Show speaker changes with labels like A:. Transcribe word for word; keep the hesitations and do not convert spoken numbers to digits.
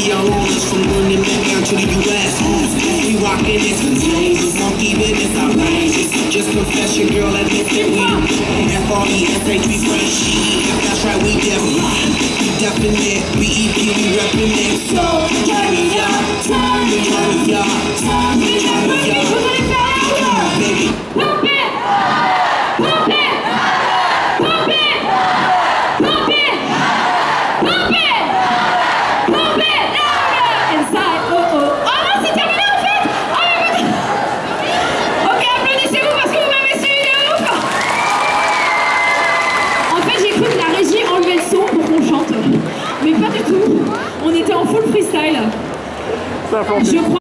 A: we are on us from London back down to the U S We rockin' this contagious, monkey business outrageous. Just confess your girl admits that we F R E S H, we French. That's right, we definite. We definite. B E P, we reppin' it. So turn me up, turn me up, turn me up. Come on, baby.
B: Pump it! Pump it! Pump it! Pump it! Pump it! Pump it! Louder! Inside, oh oh. Oh non, c'est terminé en fait! Oh mais putain! Ok, applaudissez-vous parce que vous m'avez suivi de ouf! En fait, j'ai cru que la régie enlevait le son pour qu'on chante. Mais pas du tout. On était en full freestyle. Je crois